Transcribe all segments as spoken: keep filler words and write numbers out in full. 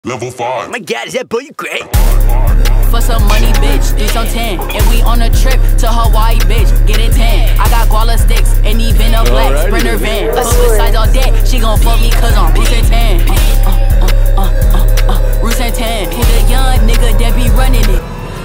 Level five. Oh my God, is that boy great? For some money, bitch, do some ten. And we on a trip to Hawaii, bitch, get it ten. I got guala sticks and even a black Alrighty. Sprinter van. Fuck besides all that, she gon' fuck me cause I'm Bruce and Tan. Uh, uh, uh, uh, uh, Bruce and Tan. Who the young nigga that be running it?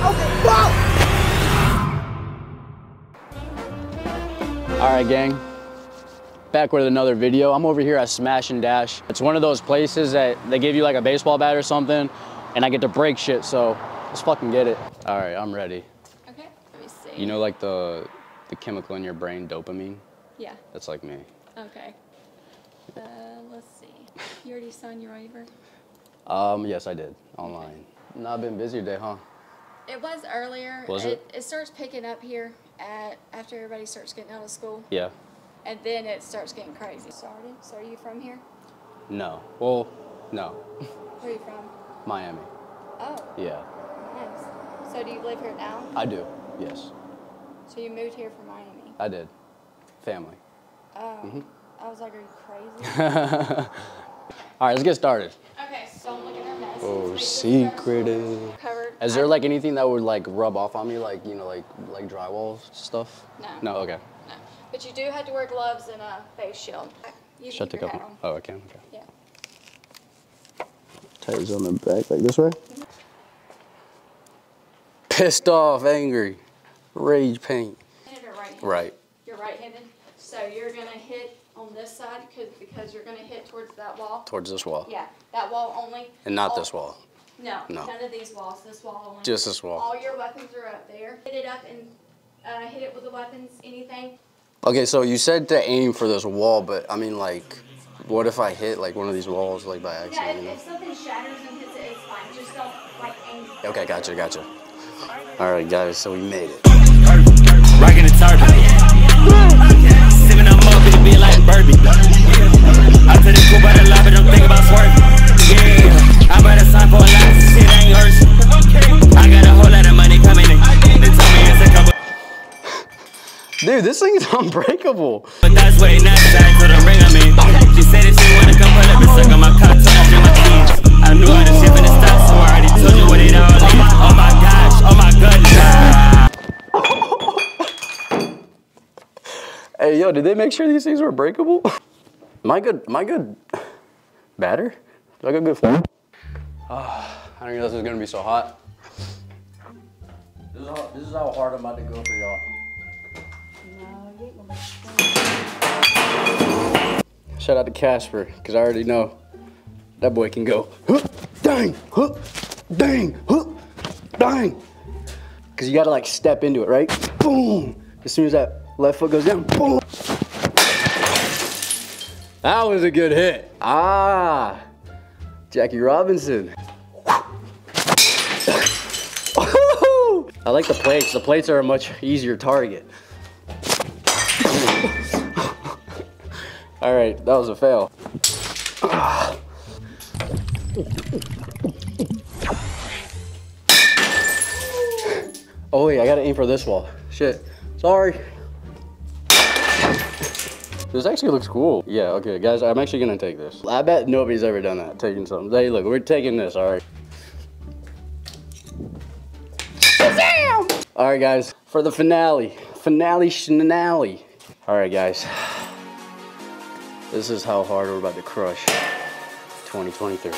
Alright, gang. Back with another video. I'm over here at Smash and Dash. It's one of those places that they give you like a baseball bat or something, and I get to break shit, so let's fucking get it. All right, I'm ready. Okay, let me see. You know like the the chemical in your brain, dopamine? Yeah. That's like me. Okay. Uh, let's see. You already signed your waiver? Um, yes, I did, online. Okay. Not been busy today, huh? It was earlier. Was it? It, it starts picking up here at after everybody starts getting out of school. Yeah. And then it starts getting crazy. Started. So are you from here? No. Well, no. Where are you from? Miami. Oh. Yeah. Nice. So do you live here now? I do, yes. So you moved here from Miami? I did. Family. Oh. Mm-hmm. I was like, are you crazy? All right, let's get started. Okay, so don't look at our mess. Oh, secretive. Covered. Is there like anything that would like rub off on me, like, you know, like like drywall stuff? No. No, okay. No. But you do have to wear gloves and a face shield. You Shut the keep your cup. hat on. Oh, I can. Okay. Yeah. Tires on the back, like this way. Mm-hmm. Pissed off, angry, rage paint. Right. Right. You're right-handed, so you're gonna hit on this side because because you're gonna hit towards that wall. Towards this wall. Yeah, that wall only. And not all, this wall. No, No. none of these walls. This wall only. Just this wall. All your weapons are up there. Hit it up and uh, hit it with the weapons. Anything. Okay, so you said to aim for this wall, but I mean, like, what if I hit like one of these walls, like by accident? Yeah, if, you know? if something shatters and hits it, it's fine. Just don't like aim. Okay, gotcha, gotcha. All right, guys, so we made it. Rocking the target. Sipping on more, it be like Barbie. I put it cool by the lobby, don't think about swerving. Yeah, I better sign for a lot of shit, ain't yours. I got a whole lot of money coming in. They told me it's a couple. Dude, this thing's unbreakable. But that's way not side to the ring, I mean. She said that she wanna come pull up and suck on my cock to open my keys. I knew how to ship in the stock, so I already told you what it all is. Oh my gosh, oh my goodness. Hey, yo, did they make sure these things were breakable? Am I good? Am I good? Batter? Do I got good form? Oh, I didn't realize it was gonna be so hot. This is how, this is how hard I'm about to go for y'all. Shout out to Casper, because I already know that boy can go, huh, dang, huh, dang, huh, dang. Because you got to like step into it, right? Boom. As soon as that left foot goes down, boom. That was a good hit. Ah, Jackie Robinson. I like the plates. The plates are a much easier target. All right, that was a fail. Oh wait, I gotta aim for this wall. Shit, sorry. This actually looks cool. Yeah, okay, guys, I'm actually gonna take this. I bet nobody's ever done that, taking something. Hey, look, we're taking this, all right. Shazam! All right, guys, for the finale. Finale shenanally. All right, guys. This is how hard we're about to crush twenty twenty-three.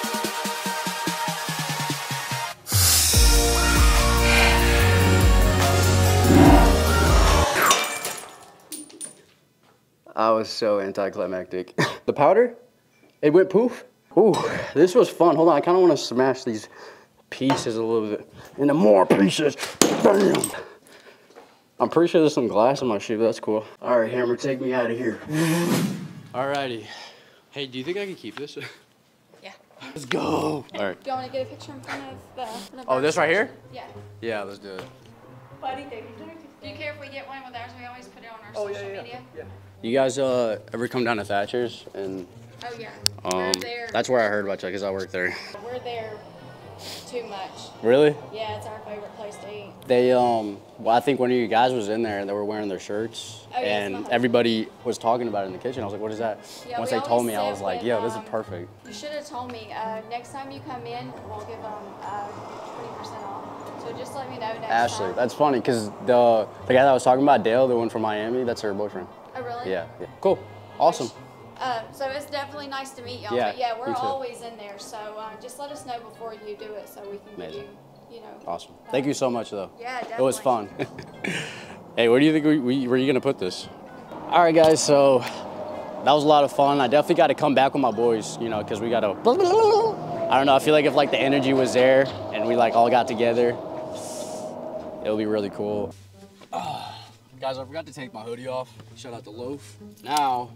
I was so anticlimactic. The powder, it went poof. Ooh, this was fun. Hold on, I kind of want to smash these pieces a little bit into more pieces. Bam! I'm pretty sure there's some glass in my shoe, but that's cool. All right, Hammer, take me out of here. Alrighty. Hey, do you think I can keep this? Yeah. Let's go. All right. Do you want to get a picture in front of the? the Oh, this right here? Yeah. Yeah, let's do it. Buddy, do you care if we get one with ours? We always put it on our Oh, social yeah, yeah, media. Yeah. You guys uh, ever come down to Thatcher's? And Oh yeah. um, We're there. that's where I heard about you because I work there. We're there too much. Really? Yeah, it's our favorite place to eat. They, um, well, I think one of you guys was in there and they were wearing their shirts. Oh, yes, my and husband. everybody was talking about it in the kitchen. I was like, what is that? Yeah, Once we they told always me, I sit was like, with, yo, this is um, perfect. You should have told me. Uh, next time you come in, we'll give them uh, twenty percent off. So just let me know next Ashley, time. that's funny because the, the guy that I was talking about, Dale, the one from Miami, that's her boyfriend. Oh, really? Yeah, yeah. Cool. Awesome. Uh, so it's definitely nice to meet y'all. Yeah, But yeah, we're you too. always in there. So uh, just let us know before you do it so we can Amazing. give you, you know. Awesome. Thank you so much, though. Yeah, It was fun. definitely. Hey, where do you think we, we were you gonna put this? All right, guys. So that was a lot of fun. I definitely got to come back with my boys, you know, because we got to. I don't know. I feel like if like the energy was there and we like all got together, it'll be really cool. Oh, guys, I forgot to take my hoodie off. Shout out to Loaf. Now,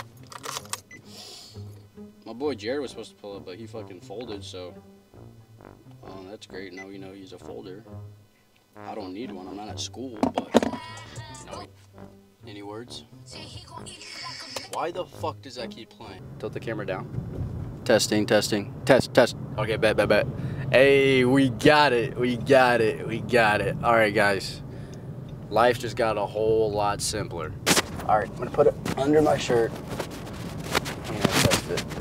my boy Jared was supposed to pull up, but he fucking folded. So, um, that's great. Now we know he's a folder. I don't need one. I'm not at school, but you know. Any words? Why the fuck does that keep playing? Tilt the camera down. Testing, testing, test, test. Okay, bet, bet, bet. Hey, we got it. We got it. We got it. All right, guys. Life just got a whole lot simpler. All right, I'm gonna put it under my shirt. I'm gonna test it.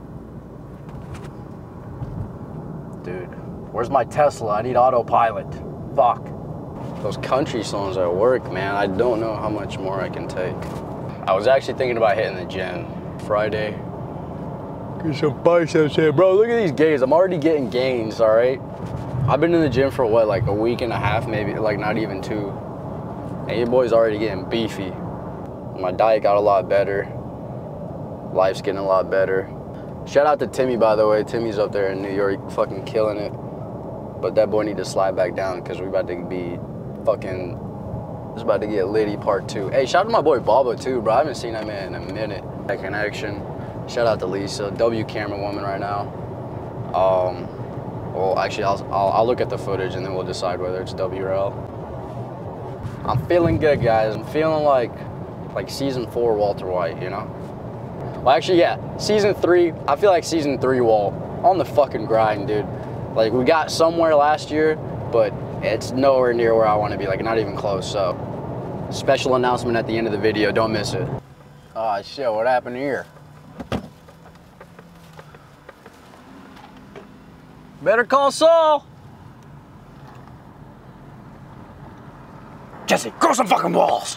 Dude, where's my Tesla? I need autopilot. Fuck. Those country songs at work, man, I don't know how much more I can take. I was actually thinking about hitting the gym Friday. Get some biceps here, bro. Look at these gains. I'm already getting gains, all right? I've been in the gym for what, like a week and a half, maybe, like not even two. And your boy's already getting beefy. My diet got a lot better. Life's getting a lot better. Shout out to Timmy, by the way. Timmy's up there in New York, fucking killing it. But that boy need to slide back down because we about to be fucking, it's about to get litty part two. Hey, shout out to my boy Baba too, bro. I haven't seen that man in a minute. That connection. Shout out to Lisa, W camera woman right now. Um, well, actually, I'll, I'll, I'll look at the footage and then we'll decide whether it's W or L. I'm feeling good, guys. I'm feeling like, like season four Walter White, you know? Well, actually, yeah, season three, I feel like season three Walt, on the fucking grind, dude. Like, we got somewhere last year, but it's nowhere near where I want to be, like, not even close, so. Special announcement at the end of the video, don't miss it. Oh, shit, what happened here? Better call Saul. Jesse, grow some fucking balls.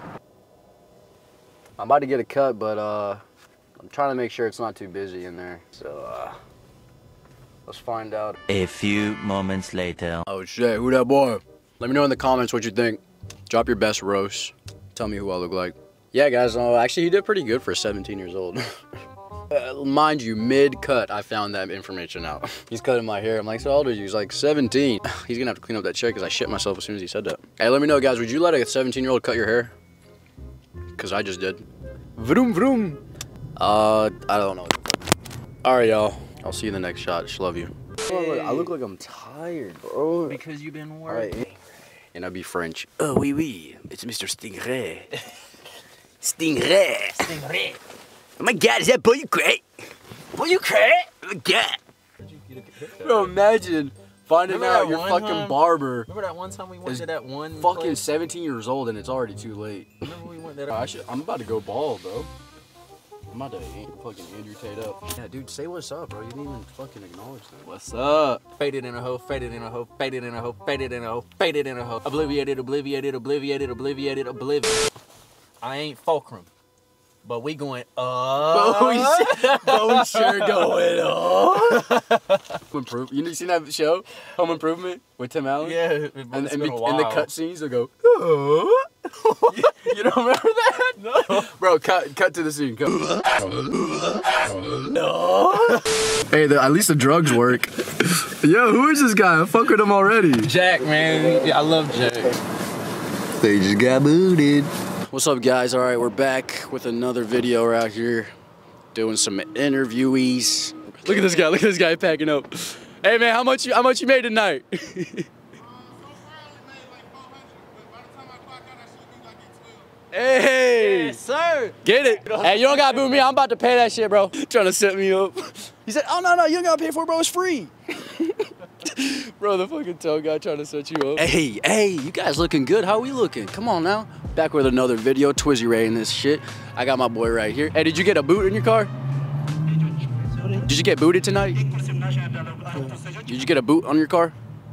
I'm about to get a cut, but uh, I'm trying to make sure it's not too busy in there. So uh, let's find out. A few moments later. Oh shit, who that boy? Let me know in the comments what you think. Drop your best roast. Tell me who I look like. Yeah, guys, uh, actually he did pretty good for seventeen years old. Uh, mind you, mid-cut, I found that information out. He's cutting my hair. I'm like, so how old are you? He's like, seventeen. He's gonna have to clean up that check because I shit myself as soon as he said that. Hey, let me know, guys, would you let a seventeen-year-old cut your hair? Because I just did. Vroom, vroom. Uh, I don't know. All right, y'all. I'll see you in the next shot. Just love you. Hey. I look like I'm tired, bro. Because you've been working. Right. And I'll be French. Oh, oui, oui. It's Mister Stingray. Stingray. Stingray. Oh my God, is that boy you crack? Boy you crack? Oh my God. Bro, imagine finding Remember out that your one fucking time? barber Remember that one time we went is to that one fucking place? seventeen years old and it's already too late. Remember we went there? I should, I'm about to go bald, bro. I'm about to fucking Andrew Tate up. Yeah, dude, say what's up, bro. You didn't even fucking acknowledge that. What's up? Faded in a hoe, faded in a hoe, faded in a hoe, faded in a hoe, faded in a hoe. Obliviated, obliviated, obliviated, obliviated, obliviated. I ain't fulcrum. But we going up. But we, but we sure going up. Home Improvement. You seen that show, Home Improvement, with Tim Allen? Yeah, it, And, it's and, been be, a while. and the cut scenes, they'll go, you, you don't remember that? No. Bro, cut cut to the scene. Cut. No. Hey, the, at least the drugs work. Yo, who is this guy? I fuck with him already. Jack, man. Yeah, I love Jack. They just got booted. What's up, guys? All right, we're back with another video right here, doing some interviewees. Look at this guy. Look at this guy packing up. Hey, man, how much you how much you made tonight? Hey, Yes, sir. get it. Hey, you don't gotta boo me. I'm about to pay that shit, bro. Trying to set me up. He said, oh, no, no, you don't gotta pay for it, bro. It's free. Bro, the fucking tow guy trying to set you up. Hey, hey, you guys looking good. How we looking? Come on now. Back with another video, Twizzy Ray and this shit. I got my boy right here. Hey, did you get a boot in your car? Did you get booted tonight? Did you get a boot on your car?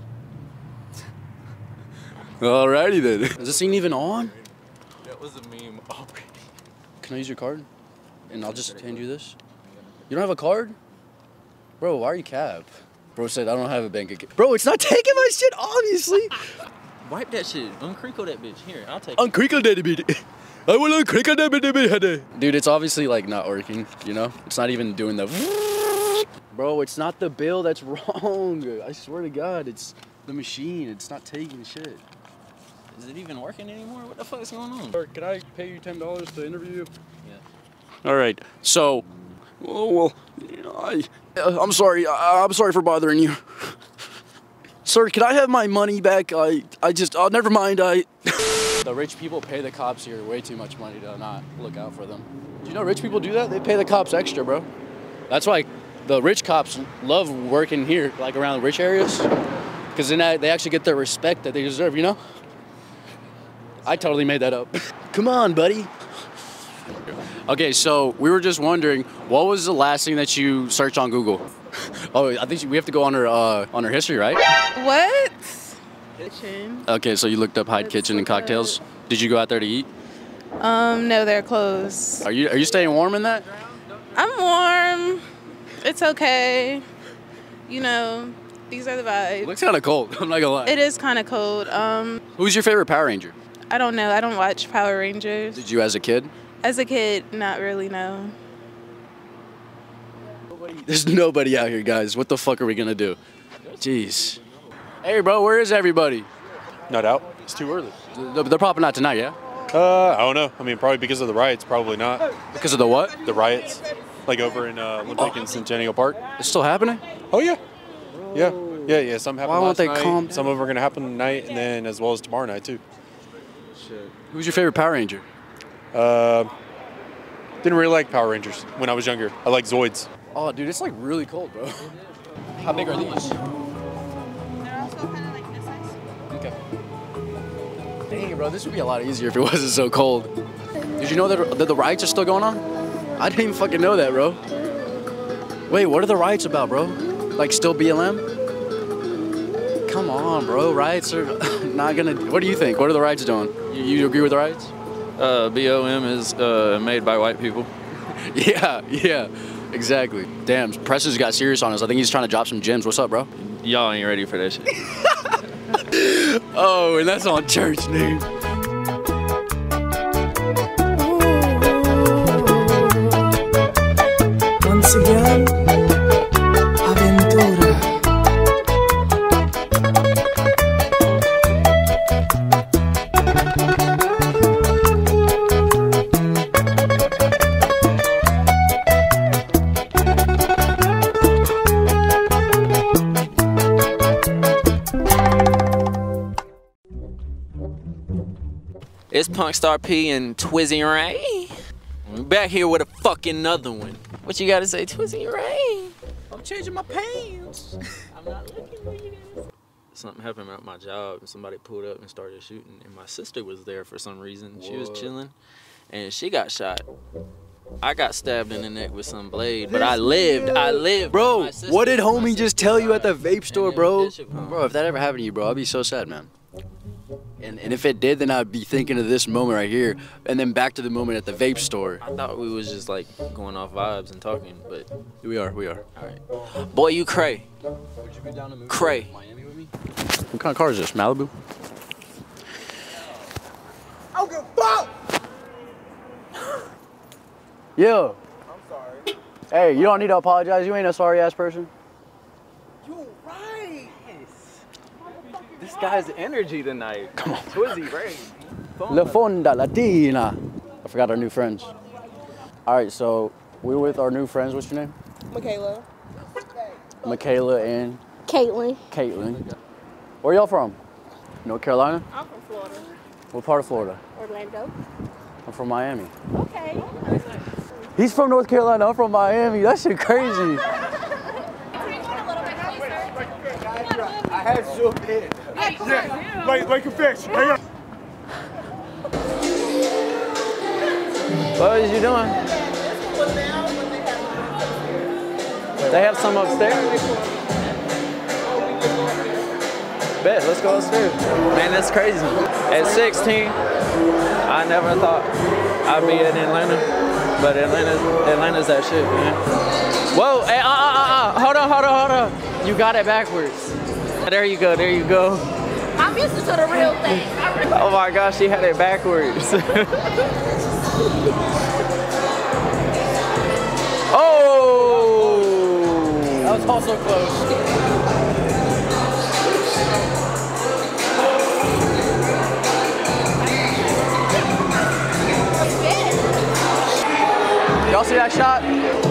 Alrighty then. Is this scene even on? That was a meme already. Can I use your card? And I'll just hand you this. You don't have a card? Bro, why are you cab? Bro said I don't have a bank account. Bro, it's not taking my shit, obviously. Wipe that shit. Uncrinkle that bitch. Here, I'll take it. Uncrinkle that bitch. I will uncrinkle that bitch. Dude, it's obviously like not working, you know? It's not even doing the... Bro, it's not the bill that's wrong. I swear to God, it's the machine. It's not taking shit. Is it even working anymore? What the fuck is going on? Sir, can I pay you ten dollars to interview you? Yeah. All right. So, oh, well, you know, I, uh, I'm sorry. I, I'm sorry for bothering you. Sir, can I have my money back? I, I just, oh, never mind. I. The rich people pay the cops here way too much money to not look out for them. Do you know rich people do that? They pay the cops extra, bro. That's why the rich cops love working here, like around rich areas, because then they actually get the respect that they deserve, you know? I totally made that up. Come on, buddy. Okay, so we were just wondering, what was the last thing that you searched on Google? Oh, I think we have to go on her uh, on her history, right? What? Kitchen. Okay, so you looked up Hyde Kitchen and cocktails. Did you go out there to eat? Um, no, they're closed. Are you are you staying warm in that? I'm warm. It's okay. You know, these are the vibes. It looks kind of cold. I'm not gonna lie. It is kind of cold. Um, Who's your favorite Power Ranger? I don't know. I don't watch Power Rangers. Did you as a kid? As a kid, not really, no. There's nobody out here, guys. What the fuck are we gonna do? Jeez. Hey, bro, where is everybody? Not out. It's too early. They're they're probably not tonight, yeah? Uh, I don't know. I mean, probably because of the riots. Probably not. Because of the what? The riots, like over in uh, Olympic and Centennial Park. It's still happening? Oh yeah, yeah, yeah, yeah. Some happened Why won't last they night. calm Some of them are gonna happen tonight, and then as well as tomorrow night too. Who's your favorite Power Ranger? Uh, didn't really like Power Rangers when I was younger. I like Zoids. Oh, dude, it's like really cold, bro. How big are these? They're also kind of like this size. Okay. Dang, bro, this would be a lot easier if it wasn't so cold. Did you know that, that the riots are still going on? I didn't even fucking know that, bro. Wait, what are the riots about, bro? Like still B L M? Come on, bro. Riots are not gonna. What do you think? What are the riots doing? You, you agree with the riots? Uh, B O M is uh, made by white people. Yeah, yeah, exactly. Damn, Preston's got serious on us. I think he's trying to drop some gems. What's up, bro? Y'all ain't ready for that shit. Oh, and that's on church, dude. Once again, Aventura. It's Punkstar P and Twizzy Ray. We're back here with a fucking another one. What you gotta say, Twizzy Ray? I'm changing my pants. I'm not looking for you guys. Something happened at my job and somebody pulled up and started shooting, and my sister was there for some reason. She was chilling and she got shot. I got stabbed in the neck with some blade, but I lived. I lived. Bro, what did homie just tell you at the vape store, bro? Bro, if that ever happened to you, bro, I'd be so sad, man. And, and if it did, then I'd be thinking of this moment right here, and then back to the moment at the vape store. I thought we was just like going off vibes and talking, but We are, we are. all right. Boy, you cray. Would you be down to move Cray. to Miami with me? What kind of car is this, Malibu? Okay, fuck! Yo. I'm sorry. Hey, you don't need to apologize. You ain't a sorry ass person. You right! This guy's energy tonight. Come on. Twizzy Ray. La Fonda Latina. I forgot our new friends. All right, so we're with our new friends. What's your name? Michaela. Michaela and Caitlin. Caitlin. Where y'all from? North Carolina? I'm from Florida. What part of Florida? Orlando. I'm from Miami. Okay. He's from North Carolina. I'm from Miami. That shit crazy. Can we go a little bit closer? I had zoomed in. Yeah, like, like a fish. Hang on. What was you doing? They have some upstairs. Bet, let's go upstairs. Man, that's crazy. At sixteen, I never thought I'd be in Atlanta, but Atlanta's, Atlanta's that shit, man. Whoa, hey, uh, uh, uh, uh, hold on, hold on, hold on. You got it backwards. There you go, there you go. I'm used to the real thing. Oh my gosh, she had it backwards. Oh! That was also close. Y'all see that shot?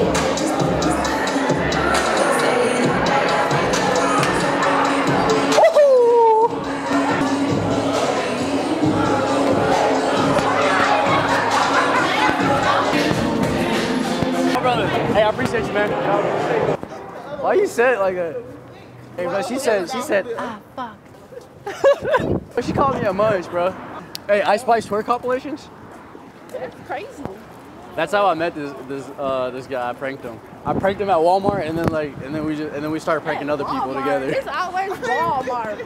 Brother, hey, I appreciate you, man. Why you said it like that? Hey, bro, she said, she said, ah, fuck. She called me a munch, bro. Hey, Ice Spice tour compilations? That's crazy. That's how I met this this uh this guy. I pranked him. I pranked him at Walmart, and then like, and then we just, and then we started pranking other people together. It's always Walmart.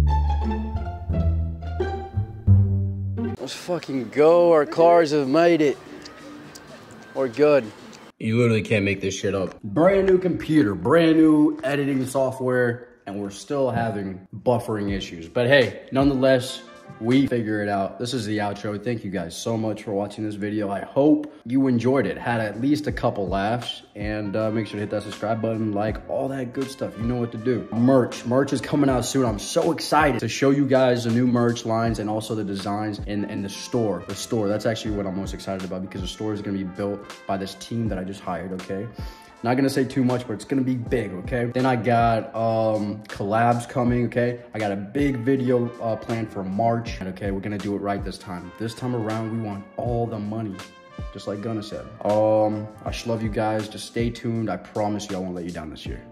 Let's fucking go. Our cars have made it. We're good. You literally can't make this shit up. Brand new computer, brand new editing software, and we're still having buffering issues. But hey, nonetheless, we figure it out. This is the outro. Thank you guys so much for watching this video. I hope you enjoyed it, had at least a couple laughs, and uh, make sure to hit that subscribe button, like, all that good stuff. You know what to do. Merch. Merch is coming out soon. I'm so excited to show you guys the new merch lines and also the designs in, in the store. The store. That's actually what I'm most excited about, because the store is going to be built by this team that I just hired, okay? Not gonna say too much, but it's gonna be big, okay? Then I got um, collabs coming, okay? I got a big video uh, planned for March, and okay, we're gonna do it right this time. This time around, we want all the money, just like Gunna said. Um, I just love you guys. Just stay tuned. I promise you I won't let you down this year.